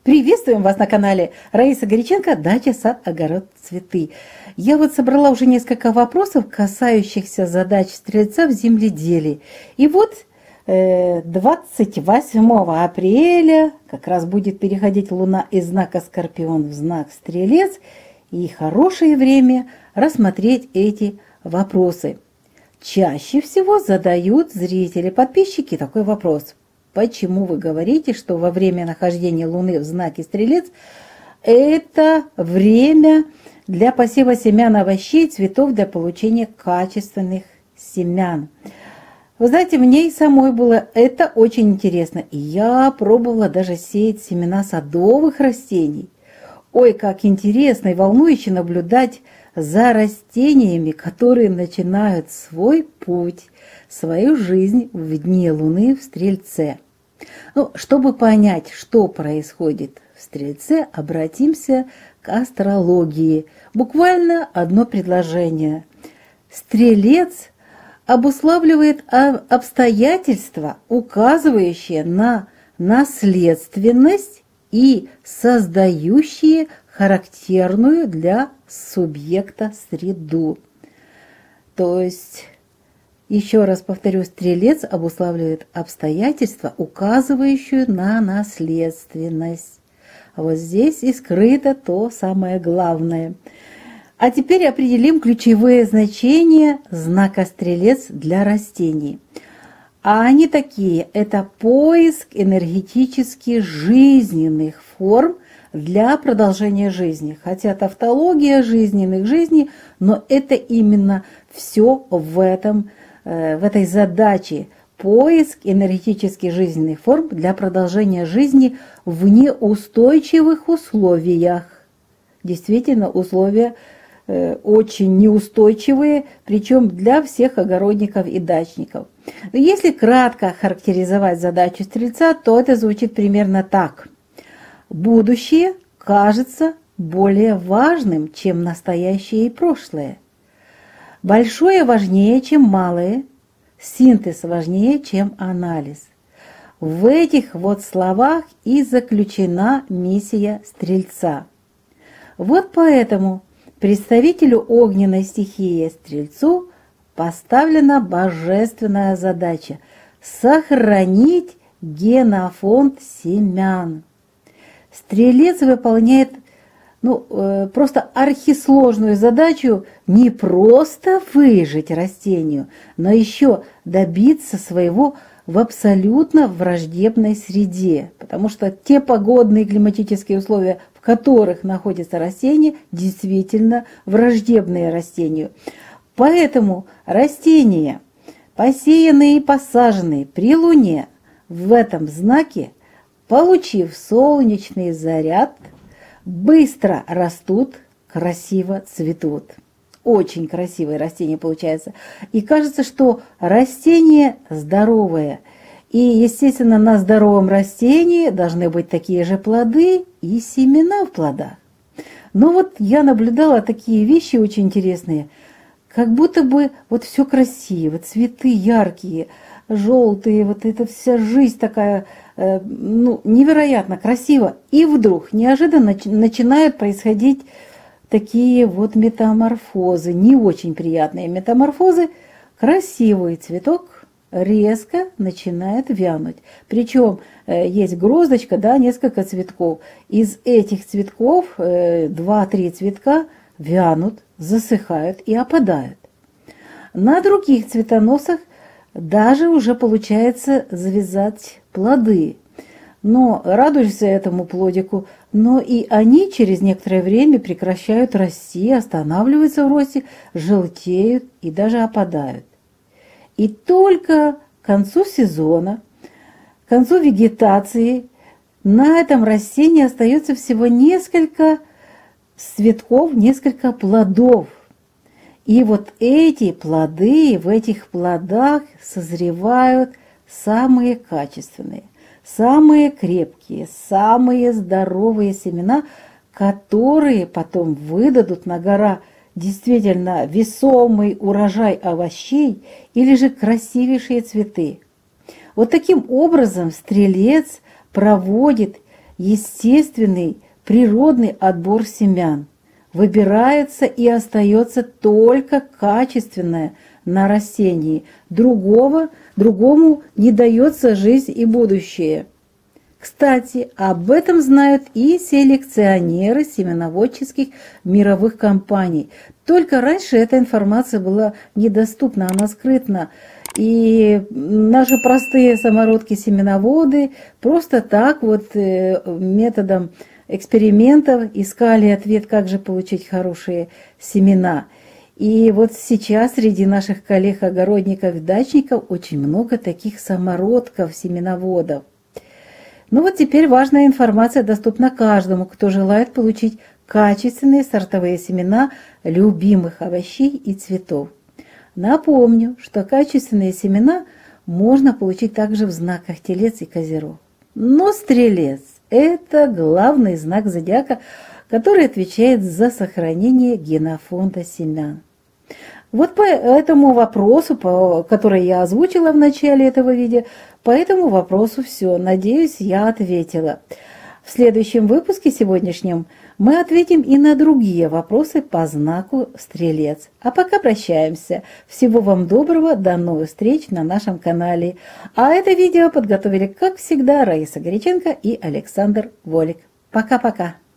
Приветствуем вас на канале Раиса Горяченко «Дача, сад, огород, цветы». Я вот собрала уже несколько вопросов, касающихся задач Стрельца в земледелии. И вот 28 апреля как раз будет переходить Луна из знака Скорпион в знак Стрелец. И хорошее время рассмотреть эти вопросы. Чаще всего задают зрители, подписчики такой вопрос. Почему вы говорите, что во время нахождения Луны в знаке Стрелец это время для посева семян овощей, цветов, для получения качественных семян? Вы знаете, мне и самой было это очень интересно. И я пробовала даже сеять семена садовых растений. Ой, как интересно и волнующе наблюдать за растениями, которые начинают свой путь, свою жизнь в дни Луны в Стрельце. Ну, чтобы понять, что происходит в Стрельце, обратимся к астрологии. Буквально одно предложение. Стрелец обуславливает обстоятельства, указывающие на наследственность и создающие характерную для субъекта среду. То есть, еще раз повторю, Стрелец обуславливает обстоятельства, указывающие на наследственность. А вот здесь и скрыто то самое главное. А теперь определим ключевые значения знака Стрелец для растений. А они такие: это поиск энергетически жизненных форм для продолжения жизни. Хотя тавтология жизненных жизней, но это именно все в этой задаче. Поиск энергетически жизненных форм для продолжения жизни в неустойчивых условиях. Действительно, условия очень неустойчивые, причем для всех огородников и дачников. Но если кратко характеризовать задачу Стрельца, то это звучит примерно так. Будущее кажется более важным, чем настоящее и прошлое. Большое важнее, чем малое. Синтез важнее, чем анализ. В этих вот словах и заключена миссия Стрельца. Вот поэтому представителю огненной стихии Стрельцу поставлена божественная задача – сохранить генофонд семян. Стрелец выполняет просто архисложную задачу не просто выжить растению, но еще добиться своего в абсолютно враждебной среде, потому что те погодные климатические условия, в которых находится растение, действительно враждебные растению. Поэтому растения, посеянные и посаженные при Луне в этом знаке, получив солнечный заряд, быстро растут, красиво цветут. Очень красивое растение получается. И кажется, что растение здоровое. И, естественно, на здоровом растении должны быть такие же плоды и семена в плодах. Но вот я наблюдала такие вещи очень интересные. Как будто бы вот все красиво, цветы яркие, желтые, вот эта вся жизнь такая, невероятно красиво. И вдруг неожиданно начинают происходить такие вот метаморфозы, не очень приятные метаморфозы. Красивый цветок резко начинает вянуть. Причем есть гроздочка, несколько цветков. Из этих цветков 2-3 цветка вянут, засыхают и опадают. На других цветоносах даже уже получается завязать плоды. Но радуешься этому плодику, но и они через некоторое время прекращают расти, останавливаются в росте, желтеют и даже опадают. И только к концу сезона, к концу вегетации на этом растении остается всего несколько цветков, несколько плодов. И вот эти плоды, в этих плодах созревают самые качественные, самые крепкие, самые здоровые семена, которые потом выдадут на гора действительно весомый урожай овощей или же красивейшие цветы. Вот таким образом Стрелец проводит естественный, природный отбор семян. Выбирается и остается только качественное на растении. Другому не дается жизнь и будущее. Кстати, об этом знают и селекционеры семеноводческих мировых компаний. Только раньше эта информация была недоступна, она скрытна. И наши простые самородки-семеноводы просто так вот методом экспериментов искали ответ, как же получить хорошие семена. И вот сейчас среди наших коллег-огородников и дачников очень много таких самородков-семеноводов. Ну вот теперь важная информация доступна каждому, кто желает получить качественные сортовые семена любимых овощей и цветов. Напомню, что качественные семена можно получить также в знаках Телец и Козерог. Но Стрелец – это главный знак зодиака, который отвечает за сохранение генофонда семян. Вот по этому вопросу, который я озвучила в начале этого видео, по этому вопросу все. Надеюсь, я ответила. В следующем выпуске сегодняшнем мы ответим и на другие вопросы по знаку Стрелец. А пока прощаемся. Всего вам доброго, до новых встреч на нашем канале. А это видео подготовили, как всегда, Раиса Горяченко и Александр Волик. Пока-пока.